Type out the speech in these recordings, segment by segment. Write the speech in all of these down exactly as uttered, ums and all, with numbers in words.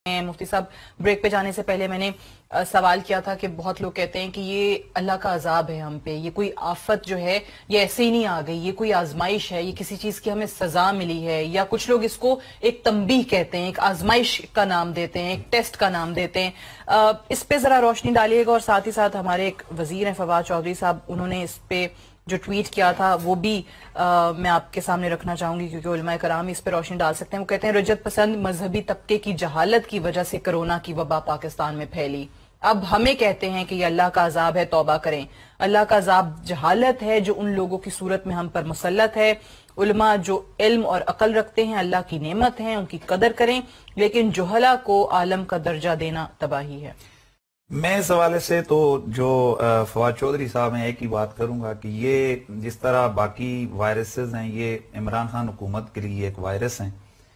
मुफ्ती साहब, ब्रेक पे जाने से पहले मैंने आ, सवाल किया था कि बहुत लोग कहते हैं कि ये अल्लाह का अजाब है हम पे, ये कोई आफत जो है ये ऐसे ही नहीं आ गई, ये कोई आजमाइश है, ये किसी चीज की हमें सजा मिली है, या कुछ लोग इसको एक तंबीह कहते हैं, एक आजमाइश का नाम देते हैं, एक टेस्ट का नाम देते हैं। आ, इस पे जरा रोशनी डालिएगा। और साथ ही साथ हमारे एक वजीर हैं फवाद चौधरी साहब, उन्होंने इस पे जो ट्वीट किया था वो भी आ, मैं आपके सामने रखना चाहूंगी क्योंकि उलमाए कराम इस पे रोशनी डाल सकते हैं। वो कहते हैं रजत पसंद मजहबी तबके की जहालत की वजह से कोरोना की वबा पाकिस्तान में फैली। अब हमें कहते हैं कि ये अल्लाह का अजाब है, तौबा करें। अल्लाह का अजाब जहालत है जो उन लोगों की सूरत में हम पर मुसल्लत है। उलमा जो इल्म और अकल रखते हैं अल्लाह की नेमत है, उनकी कदर करें, लेकिन जुहला को आलम का दर्जा देना तबाही है। मैं इस हवाले से तो जो फवाद चौधरी साहब हैं एक ही बात करूंगा कि ये जिस तरह बाकी वायरसेस हैं ये इमरान खान हुकूमत के लिए एक वायरस हैं,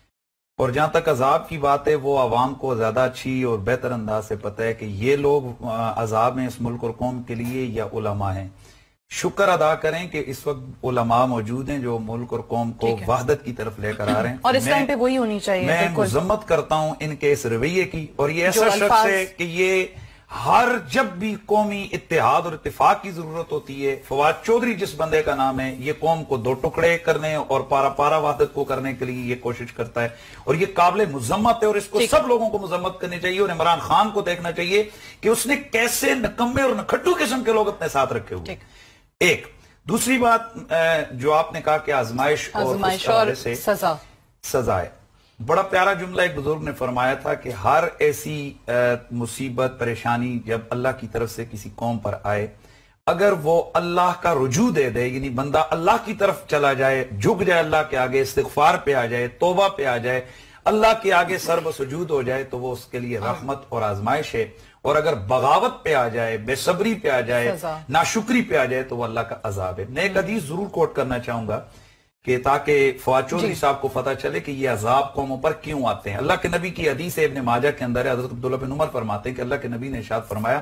और जहां तक अजाब की बात है वो आवाम को ज्यादा अच्छी और बेहतर अंदाज से पता है कि ये लोग अजाब में इस मुल्क और कौम के लिए या उलमा हैं। शुक्र अदा करें कि इस वक्त उलमा मौजूद हैं जो मुल्क और कौम को वहदत की तरफ लेकर आ रहे हैं, और इस टाइम पे वही होनी चाहिए। मैं मुजम्मत करता हूं इनके इस रवैये की, और ये ऐसा शख्स है कि ये हर जब भी कौमी इत्तेहाद और इत्तेफाक की जरूरत होती है, फवाद चौधरी जिस बंदे का नाम है, ये कौम को दो टुकड़े करने और पारा पारा वहदत को करने के लिए ये कोशिश करता है, और ये काबिल मुजम्मत है और इसको सब लोगों को मुजम्मत करनी चाहिए। और इमरान खान को देखना चाहिए कि उसने कैसे नकम्मे और नखट्टू किस्म के लोग अपने साथ रखे हुए। एक दूसरी बात जो आपने कहा कि आजमाइश और सजा सजा है, बड़ा प्यारा जुमला एक बुजुर्ग ने फरमाया था कि हर ऐसी मुसीबत परेशानी जब अल्लाह की तरफ से किसी कौम पर आए, अगर वो अल्लाह का रुजू दे दे, यानी बंदा अल्लाह की तरफ चला जाए, झुक जाए अल्लाह के आगे, इस्तिगफार पे आ जाए, तौबा पे आ जाए, अल्लाह के आगे सर्व सुजूद हो जाए, तो वो उसके लिए रहमत और आजमाइश है। और अगर बगावत पे आ जाए, बेसब्री पे आ जाए, नाशुक्री पे आ जाए, तो वो अल्लाह का अजाब है। मैं एक हदीस जरूर कोट करना चाहूंगा कि ताकि फवाद चौधरी साहब को पता चले कि ये अजाब कौमों पर क्यों आते हैं। अल्लाह के नबी की हदीस इब्न माजा के अंदर है, हजरत अब्दुल्लाह बिन उमर फरमाते हैं कि अल्लाह के नबी ने इरशाद फरमाया,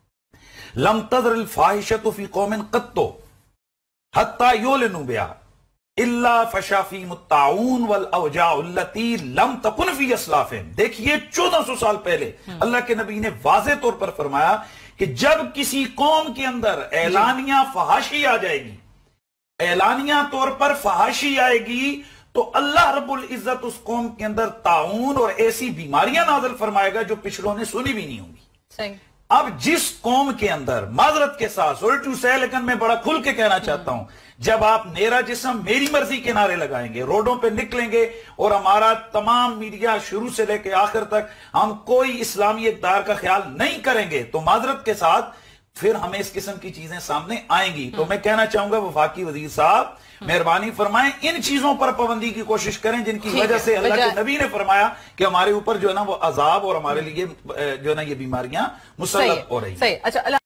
लम तज़रिल फाहिशतु फी कौमिन क़त्तो हत्ता युलिनु बिहा इल्ला फशाफी मुत्ताउन वल अवजाउ अल्लती लम तकुन फी अस्लाफिन। देखिए चौदह सौ साल पहले अल्लाह के नबी ने वाज़ेह तौर पर फरमाया कि जब किसी कौम के अंदर ऐलानिया फहाशी आ जाएगी, ऐलानिया तौर पर फहाशी आएगी, तो अल्लाह रब्बुल इज्जत उस कौम के अंदर ताउन और ऐसी बीमारियां नाज़िल फरमाएगा जो पिछलों ने सुनी भी नहीं होंगी। अब जिस कौम के अंदर, माजरत के साथ उल्टू से, लेकिन मैं बड़ा खुल के कहना चाहता हूं, जब आप मेरा जिस्म मेरी मर्जी के नारे लगाएंगे, रोडों पे निकलेंगे और हमारा तमाम मीडिया शुरू से लेकर आखिर तक हम कोई इस्लामी इक़्तिदार का ख्याल नहीं करेंगे, तो माजरत के साथ फिर हमें इस किस्म की चीजें सामने आएंगी। तो मैं कहना चाहूंगा वफाकी वजीर साहब, मेहरबानी फरमाएं, इन चीजों पर पाबंदी की कोशिश करें जिनकी वजह से अल्लाह के नबी ने फरमाया कि हमारे ऊपर जो है ना वो अजाब और हमारे लिए जो है ना ये बीमारियां मुसल्लत हो रही हैं।